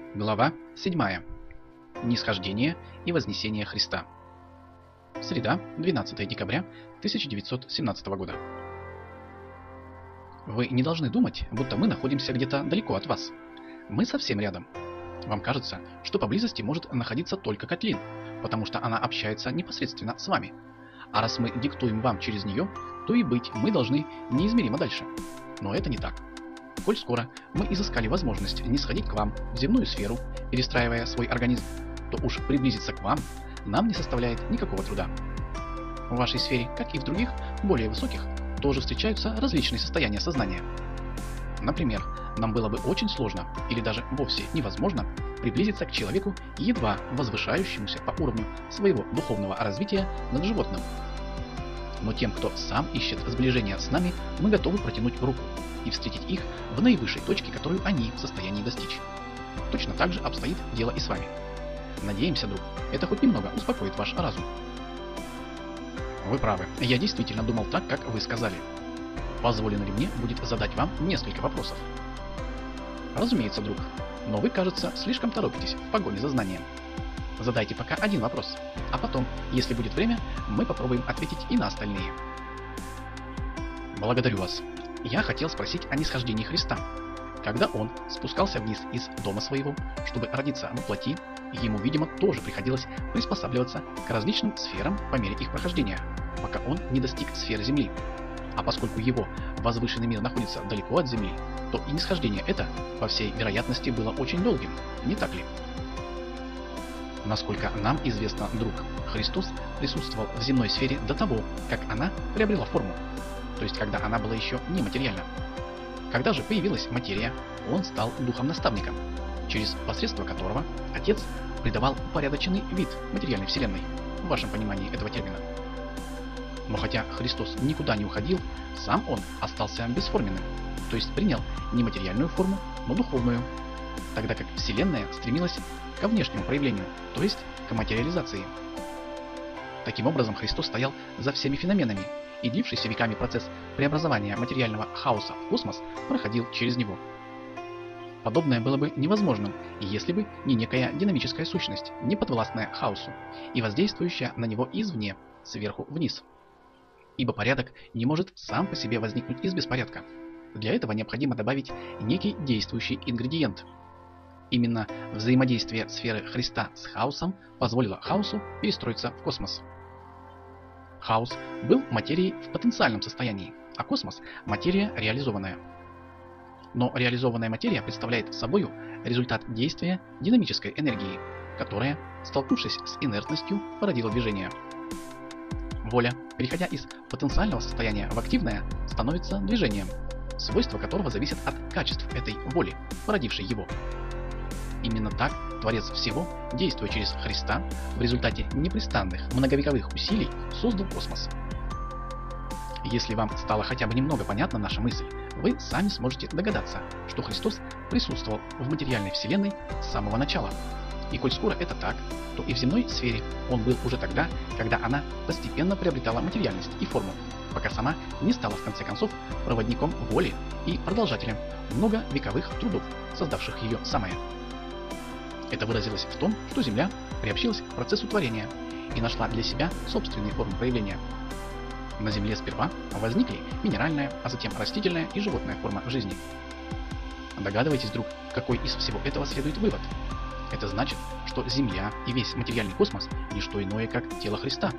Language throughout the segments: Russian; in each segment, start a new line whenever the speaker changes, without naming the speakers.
Глава 7. Нисхождение и вознесение Христа. Среда, 12 декабря 1917 года. Вы не должны думать, будто мы находимся где-то далеко от вас. Мы совсем рядом. Вам кажется, что поблизости может находиться только Катлин, потому что она общается непосредственно с вами. А раз мы диктуем вам через нее, то и быть мы должны неизмеримо дальше. Но это не так. Коль скоро мы изыскали возможность не сходить к вам в земную сферу, перестраивая свой организм, то уж приблизиться к вам нам не составляет никакого труда. В вашей сфере, как и в других, более высоких, тоже встречаются различные состояния сознания. Например, нам было бы очень сложно, или даже вовсе невозможно, приблизиться к человеку, едва возвышающемуся по уровню своего духовного развития над животным. Но тем, кто сам ищет сближения с нами, мы готовы протянуть руку и встретить их в наивысшей точке, которую они в состоянии достичь. Точно так же обстоит дело и с вами. Надеемся, друг, это хоть немного успокоит ваш разум. Вы правы, я действительно думал так, как вы сказали. Позволено ли мне будет задать вам несколько вопросов? Разумеется, друг, но вы, кажется, слишком торопитесь в погоне за знанием. Задайте пока один вопрос, а потом, если будет время, мы попробуем ответить и на остальные. Благодарю вас. Я хотел спросить о нисхождении Христа. Когда он спускался вниз из дома своего, чтобы родиться во плоти, ему, видимо, тоже приходилось приспосабливаться к различным сферам по мере их прохождения, пока он не достиг сферы Земли. А поскольку его возвышенный мир находится далеко от Земли, то и нисхождение это, по всей вероятности, было очень долгим, не так ли? Насколько нам известно, друг, Христос присутствовал в земной сфере до того, как она приобрела форму, то есть когда она была еще нематериальна. Когда же появилась материя, он стал духом-наставником, через посредство которого Отец придавал упорядоченный вид материальной вселенной, в вашем понимании этого термина. Но хотя Христос никуда не уходил, сам он остался бесформенным, то есть принял не материальную форму, но духовную, тогда как вселенная стремилась ко внешнему проявлению, то есть к материализации. Таким образом, Христос стоял за всеми феноменами, и длившийся веками процесс преобразования материального хаоса в космос проходил через него. Подобное было бы невозможным, если бы не некая динамическая сущность, не подвластная хаосу и воздействующая на него извне, сверху вниз. Ибо порядок не может сам по себе возникнуть из беспорядка. Для этого необходимо добавить некий действующий ингредиент. Именно взаимодействие сферы Христа с хаосом позволило хаосу перестроиться в космос. Хаос был материей в потенциальном состоянии, а космос – материя реализованная. Но реализованная материя представляет собой результат действия динамической энергии, которая, столкнувшись с инертностью, породила движение. Воля, переходя из потенциального состояния в активное, становится движением, свойства которого зависят от качеств этой воли, породившей его. Именно так Творец всего, действуя через Христа, в результате непрестанных многовековых усилий создал космос. Если вам стало хотя бы немного понятна наша мысль, вы сами сможете догадаться, что Христос присутствовал в материальной вселенной с самого начала. И коль скоро это так, то и в земной сфере он был уже тогда, когда она постепенно приобретала материальность и форму, пока сама не стала в конце концов проводником воли и продолжателем многовековых трудов, создавших ее самое. Это выразилось в том, что Земля приобщилась к процессу творения и нашла для себя собственные формы проявления. На Земле сперва возникли минеральная, а затем растительная и животная форма жизни. Догадываетесь, друг, какой из всего этого следует вывод? Это значит, что Земля и весь материальный космос – не что иное, как тело Христа.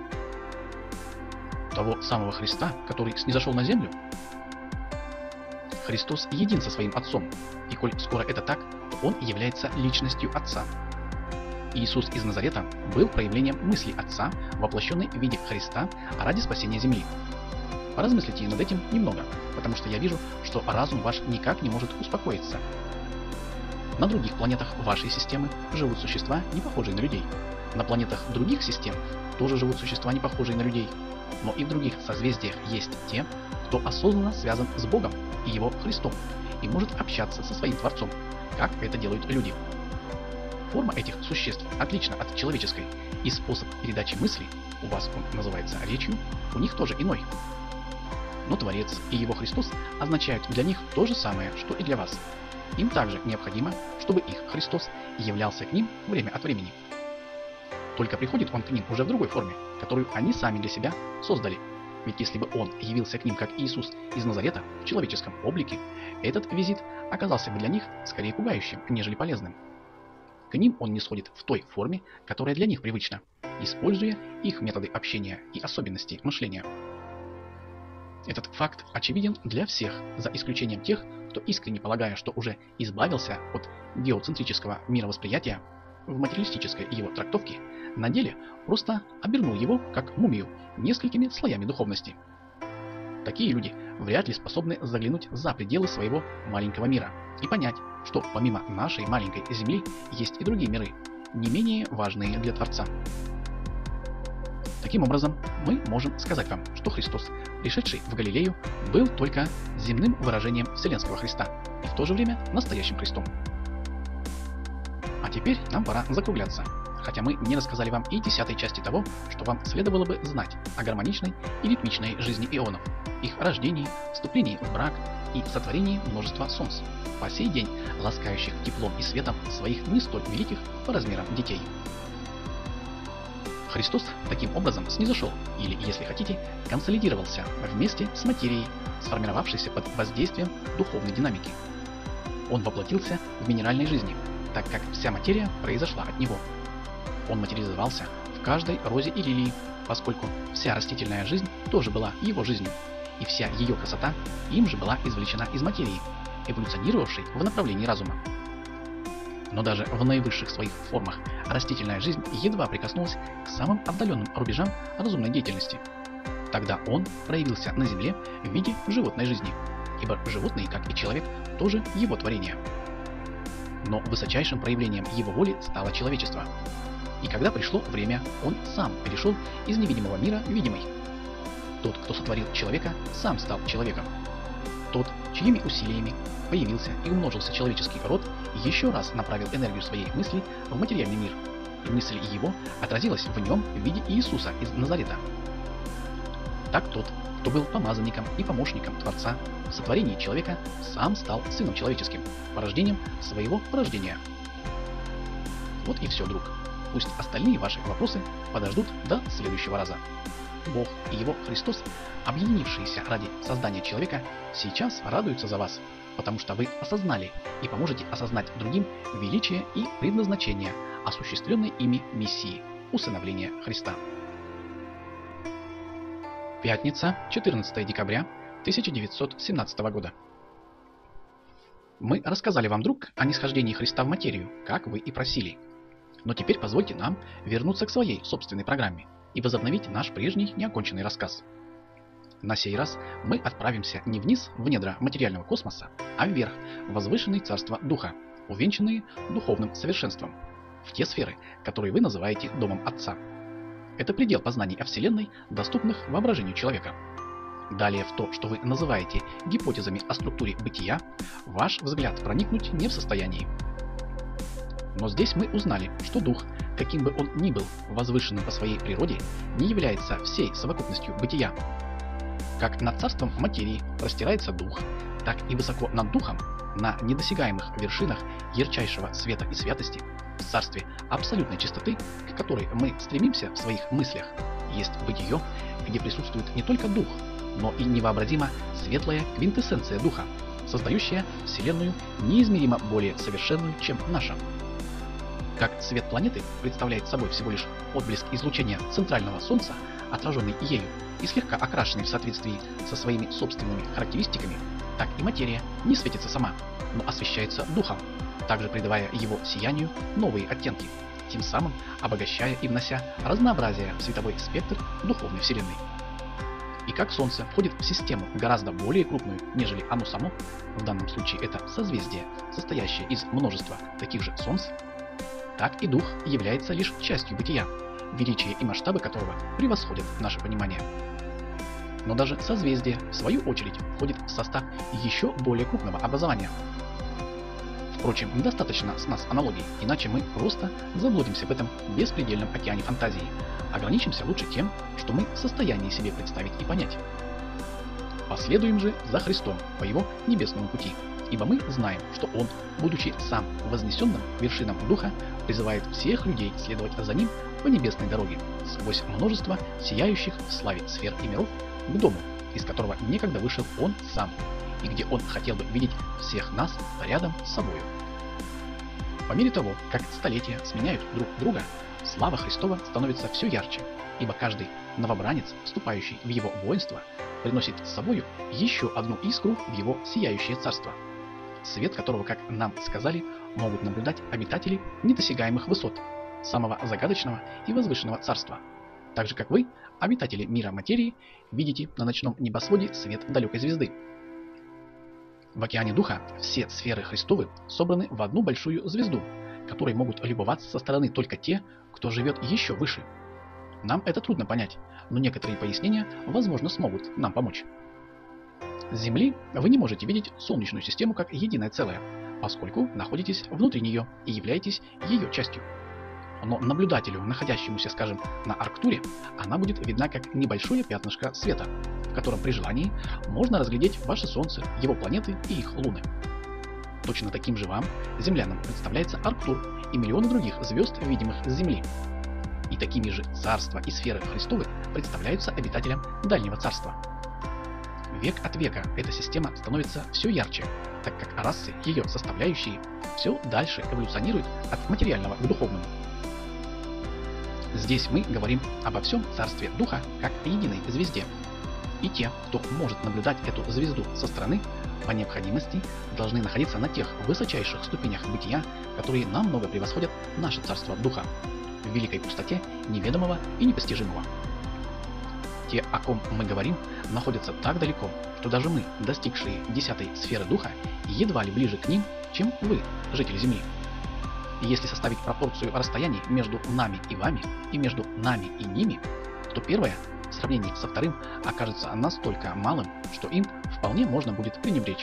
Того самого Христа, который снизошел на Землю? Христос един со своим Отцом, и коль скоро это так, то Он является личностью Отца. Иисус из Назарета был проявлением мысли Отца, воплощенной в виде Христа ради спасения земли. Поразмыслите над этим немного, потому что я вижу, что разум ваш никак не может успокоиться. На других планетах вашей системы живут существа, не похожие на людей. На планетах других систем тоже живут существа, не похожие на людей. Но и в других созвездиях есть те, кто осознанно связан с Богом и Его Христом и может общаться со своим Творцом, как это делают люди. Форма этих существ отлична от человеческой, и способ передачи мысли, у вас он называется речью, у них тоже иной. Но Творец и Его Христос означают для них то же самое, что и для вас. им также необходимо, чтобы их Христос являлся к ним время от времени. Только приходит Он к ним уже в другой форме, которую они сами для себя создали. Ведь если бы Он явился к ним как Иисус из Назарета в человеческом облике, этот визит оказался бы для них скорее пугающим, нежели полезным. К ним Он не сходит в той форме, которая для них привычна, используя их методы общения и особенности мышления. Этот факт очевиден для всех, за исключением тех, кто искренне полагая, что уже избавился от геоцентрического мировосприятия в материалистической его трактовке, на деле просто обернул его, как мумию, несколькими слоями духовности. Такие люди вряд ли способны заглянуть за пределы своего маленького мира и понять, что помимо нашей маленькой Земли есть и другие миры, не менее важные для Творца. Таким образом, мы можем сказать вам, что Христос, пришедший в Галилею, был только земным выражением Вселенского Христа и в то же время настоящим Христом. А теперь нам пора закругляться, хотя мы не рассказали вам и 10-й части того, что вам следовало бы знать о гармоничной и ритмичной жизни ионов, их рождении, вступлении в брак и сотворении множества солнц, по сей день ласкающих теплом и светом своих не столь великих по размерам детей. Христос таким образом снизошел, или, если хотите, консолидировался вместе с материей, сформировавшейся под воздействием духовной динамики. Он воплотился в минеральной жизни, так как вся материя произошла от него. Он материализовался в каждой розе и лилии, поскольку вся растительная жизнь тоже была его жизнью, и вся ее красота им же была извлечена из материи, эволюционировавшей в направлении разума. Но даже в наивысших своих формах растительная жизнь едва прикоснулась к самым отдаленным рубежам разумной деятельности. Тогда он проявился на Земле в виде животной жизни, ибо животные, как и человек, тоже его творение. Но высочайшим проявлением его воли стало человечество. И когда пришло время, он сам перешел из невидимого мира в видимый. Тот, кто сотворил человека, сам стал человеком. Тот, чьими усилиями появился и умножился человеческий род, еще раз направил энергию своей мысли в материальный мир, и мысль его отразилась в нем в виде Иисуса из Назарета. Так тот, кто был помазанником и помощником Творца в сотворении человека, сам стал Сыном Человеческим, порождением своего порождения. Вот и все, друг. Пусть остальные ваши вопросы подождут до следующего раза. Бог и Его Христос, объединившиеся ради создания человека, сейчас радуются за вас, потому что вы осознали и поможете осознать другим величие и предназначение осуществленной ими миссии усыновления Христа. Пятница, 14 декабря 1917 года. Мы рассказали вам, друг, о нисхождении Христа в материю, как вы и просили. Но теперь позвольте нам вернуться к своей собственной программе и возобновить наш прежний неоконченный рассказ. На сей раз мы отправимся не вниз в недра материального космоса, а вверх в возвышенные царства Духа, увенчанные духовным совершенством, в те сферы, которые вы называете Домом Отца. Это предел познаний о Вселенной, доступных воображению человека. Далее в то, что вы называете гипотезами о структуре бытия, ваш взгляд проникнуть не в состоянии. Но здесь мы узнали, что Дух, каким бы он ни был возвышенным по своей природе, не является всей совокупностью бытия. Как над царством материи простирается Дух, так и высоко над Духом, на недосягаемых вершинах ярчайшего света и святости, в царстве абсолютной чистоты, к которой мы стремимся в своих мыслях, есть бытие, где присутствует не только Дух, но и невообразимо светлая квинтэссенция Духа, создающая Вселенную неизмеримо более совершенную, чем наша. Как свет планеты представляет собой всего лишь отблеск излучения центрального Солнца, отраженный ею и слегка окрашенный в соответствии со своими собственными характеристиками, так и материя не светится сама, но освещается Духом, также придавая его сиянию новые оттенки, тем самым обогащая и внося разнообразие в световой спектр духовной Вселенной. И как Солнце входит в систему гораздо более крупную, нежели оно само, в данном случае это созвездие, состоящее из множества таких же Солнц, так и Дух является лишь частью бытия, величие и масштабы которого превосходят наше понимание. Но даже созвездие, в свою очередь, входит в состав еще более крупного образования. Впрочем, недостаточно с нас аналогий, иначе мы просто заблудимся в этом беспредельном океане фантазии. Ограничимся лучше тем, что мы в состоянии себе представить и понять. Последуем же за Христом по его небесному пути, Ибо мы знаем, что Он, будучи сам вознесенным к вершинам Духа, призывает всех людей следовать за Ним по небесной дороге, сквозь множество сияющих в славе сфер и миров, к дому, из которого некогда вышел Он сам, и где Он хотел бы видеть всех нас рядом с собою. По мере того, как столетия сменяют друг друга, слава Христова становится все ярче, ибо каждый новобранец, вступающий в Его воинство, приносит с собою еще одну искру в Его сияющее царство, свет которого, как нам сказали, могут наблюдать обитатели недосягаемых высот, самого загадочного и возвышенного царства, так же как вы, обитатели мира материи, видите на ночном небосводе свет далекой звезды. В океане Духа все сферы Христовы собраны в одну большую звезду, которой могут любоваться со стороны только те, кто живет еще выше. Нам это трудно понять, но некоторые пояснения, возможно, смогут нам помочь. С Земли вы не можете видеть Солнечную систему как единое целое, поскольку находитесь внутри нее и являетесь ее частью. Но наблюдателю, находящемуся, скажем, на Арктуре, она будет видна как небольшое пятнышко света, в котором при желании можно разглядеть ваше Солнце, его планеты и их луны. Точно таким же вам, землянам, представляется Арктур и миллионы других звезд, видимых с Земли. И такими же царства и сферы Христовы представляются обитателям Дальнего Царства. Век от века эта система становится все ярче, так как расы, ее составляющие, все дальше эволюционируют от материального к духовному. Здесь мы говорим обо всем царстве Духа как о единой звезде. И те, кто может наблюдать эту звезду со стороны, по необходимости должны находиться на тех высочайших ступенях бытия, которые намного превосходят наше царство Духа, в великой пустоте неведомого и непостижимого. Те, о ком мы говорим, находятся так далеко, что даже мы, достигшие 10-й сферы Духа, едва ли ближе к ним, чем вы, жители Земли. И если составить пропорцию расстояний между нами и вами, и между нами и ними, то первое, в сравнении со вторым, окажется настолько малым, что им вполне можно будет пренебречь.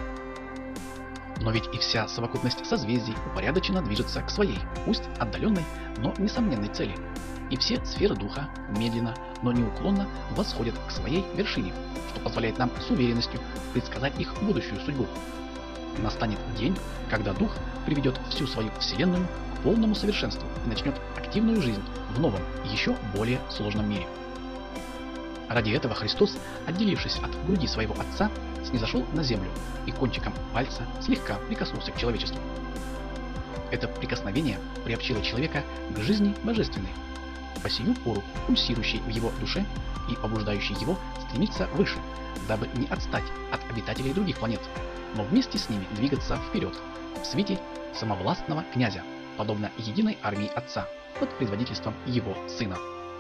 Но ведь и вся совокупность созвездий упорядоченно движется к своей, пусть отдаленной, но несомненной цели. И все сферы Духа медленно, но неуклонно восходят к своей вершине, что позволяет нам с уверенностью предсказать их будущую судьбу. Настанет день, когда Дух приведет всю свою Вселенную к полному совершенству и начнет активную жизнь в новом, еще более сложном мире. Ради этого Христос, отделившись от груди своего Отца, снизошел на землю и кончиком пальца слегка прикоснулся к человечеству. Это прикосновение приобщило человека к жизни божественной, по сию пору пульсирующей в его душе и побуждающей его стремиться выше, дабы не отстать от обитателей других планет, но вместе с ними двигаться вперед, в свете самовластного князя, подобно единой армии Отца, под предводительством его Сына.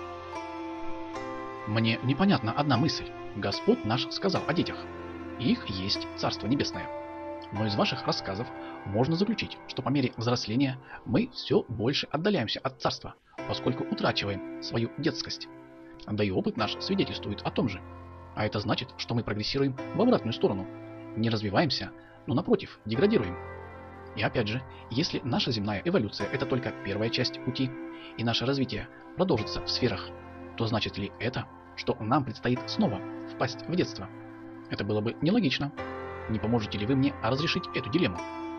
Мне непонятна одна мысль. Господь наш сказал о детях. Их есть Царство Небесное. Но из ваших рассказов можно заключить, что по мере взросления мы все больше отдаляемся от Царства, поскольку утрачиваем свою детскость. Да и опыт наш свидетельствует о том же. А это значит, что мы прогрессируем в обратную сторону. Не развиваемся, но напротив, деградируем. И опять же, если наша земная эволюция – это только первая часть пути, и наше развитие продолжится в сферах, то значит ли это, что нам предстоит снова впасть в детство? Это было бы нелогично. Не поможете ли вы мне разрешить эту дилемму?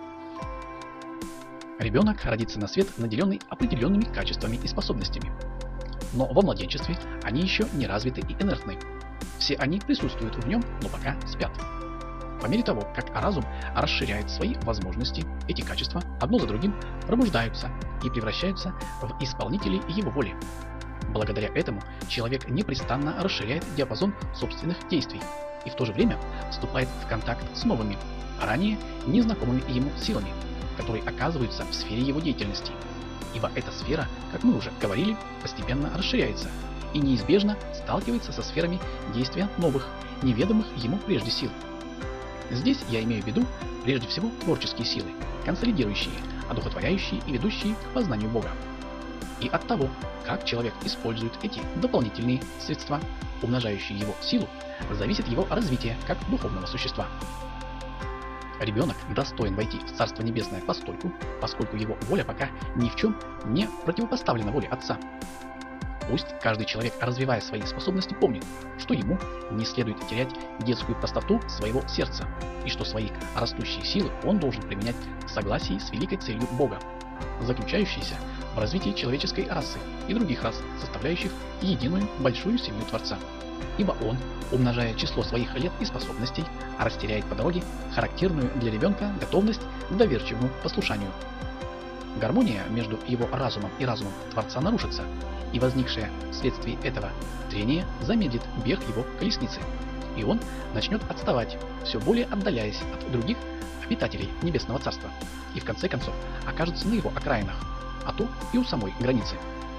Ребенок родится на свет, наделенный определенными качествами и способностями. Но во младенчестве они еще не развиты и инертны. Все они присутствуют в нем, но пока спят. По мере того, как разум расширяет свои возможности, эти качества одно за другим пробуждаются и превращаются в исполнителей его воли. Благодаря этому человек непрестанно расширяет диапазон собственных действий и в то же время вступает в контакт с новыми, ранее незнакомыми ему силами, которые оказываются в сфере его деятельности. Ибо эта сфера, как мы уже говорили, постепенно расширяется и неизбежно сталкивается со сферами действия новых, неведомых ему прежде сил. Здесь я имею в виду прежде всего творческие силы, консолидирующие, одухотворяющие и ведущие к познанию Бога. И от того, как человек использует эти дополнительные средства, умножающие его силу, зависит его развитие как духовного существа. Ребенок достоин войти в Царство Небесное поскольку его воля пока ни в чем не противопоставлена воле Отца. Пусть каждый человек, развивая свои способности, помнит, что ему не следует терять детскую простоту своего сердца, и что свои растущие силы он должен применять в согласии с великой целью Бога, заключающейся в развитии человеческой расы и других рас, составляющих единую большую семью Творца. Ибо он, умножая число своих лет и способностей, растеряет по дороге характерную для ребенка готовность к доверчивому послушанию. Гармония между его разумом и разумом Творца нарушится, и возникшее вследствие этого трение замедлит бег его колесницы, и он начнет отставать, все более отдаляясь от других обитателей Небесного Царства, и в конце концов окажется на его окраинах, а то и у самой границы.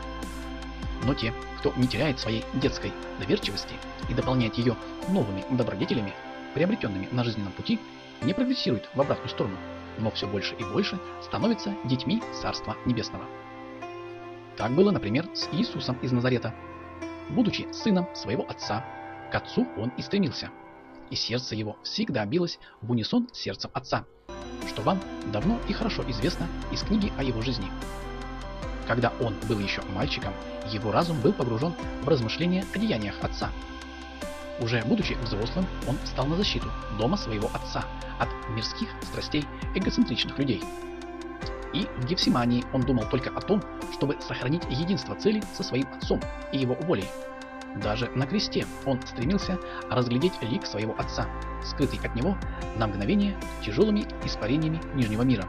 Но те, кто не теряет своей детской доверчивости и дополняет ее новыми добродетелями, приобретенными на жизненном пути, не прогрессируют в обратную сторону, но все больше и больше становятся детьми Царства Небесного. Так было, например, с Иисусом из Назарета. Будучи сыном своего отца, к отцу он и стремился, и сердце его всегда билось в унисон с сердцем отца, что вам давно и хорошо известно из книги о его жизни. Когда он был еще мальчиком, его разум был погружен в размышления о деяниях отца. Уже будучи взрослым, он встал на защиту дома своего отца от мирских страстей эгоцентричных людей. И в Гефсимании он думал только о том, чтобы сохранить единство цели со своим отцом и его волей. Даже на кресте он стремился разглядеть лик своего отца, скрытый от него на мгновение тяжелыми испарениями Нижнего мира.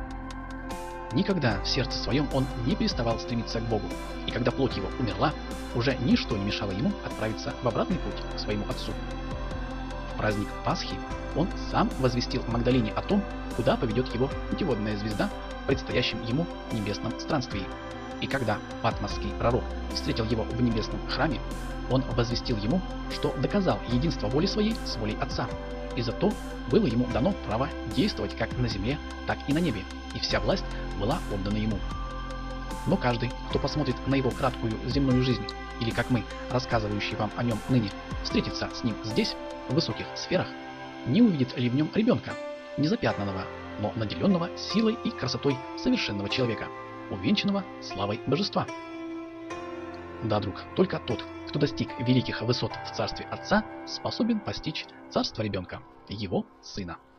Никогда в сердце своем он не переставал стремиться к Богу, и когда плоть его умерла, уже ничто не мешало ему отправиться в обратный путь к своему отцу. В праздник Пасхи он сам возвестил Магдалине о том, куда поведет его путеводная звезда в предстоящем ему небесном странствии. И когда патмосский пророк встретил его в небесном храме, он возвестил ему, что доказал единство воли своей с волей Отца, и зато было ему дано право действовать как на земле, так и на небе, и вся власть была отдана ему. Но каждый, кто посмотрит на его краткую земную жизнь, или как мы, рассказывающие вам о нем ныне, встретится с ним здесь, в высоких сферах, не увидит ли в нем ребенка, незапятнанного, но наделенного силой и красотой совершенного человека, увенчанного славой божества. Да, друг, только тот, кто достиг великих высот в царстве Отца, способен постичь царство ребенка, его сына.